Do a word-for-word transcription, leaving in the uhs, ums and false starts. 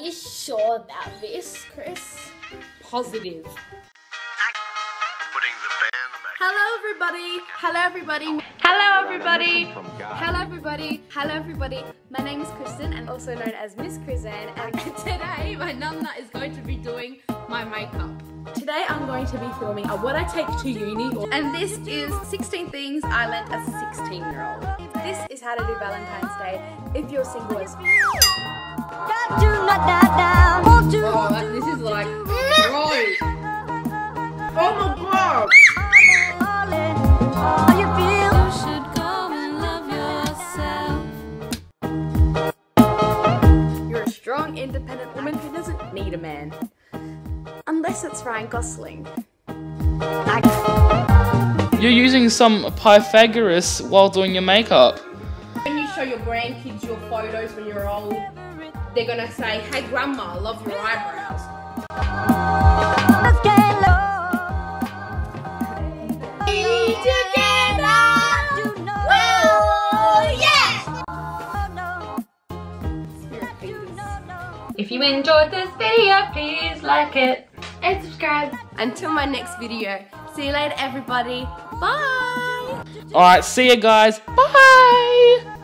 you sure about this, Chris? Positive. Hello everybody! Hello everybody! Hello everybody! Hello everybody! Hello everybody! My name is Kristen and also known as MissKrizAnn, and today my nana is going to be doing my makeup. Today I'm going to be filming a What I Take to Uni, and this is sixteen Things I Learned as a sixteen year old. This is how to do Valentine's Day if you're single as well. Oh, this is like gross. Oh my god! You're a strong, independent woman who doesn't need a man. Unless it's Ryan Gosling. You're using some Pythagoras while doing your makeup. When you show your grandkids your photos when you're old, they're gonna say, "Hey grandma, I love your eyebrows." If you enjoyed this video, please like it and subscribe. Until my next video. See you later everybody. Bye! Alright, see you guys. Bye!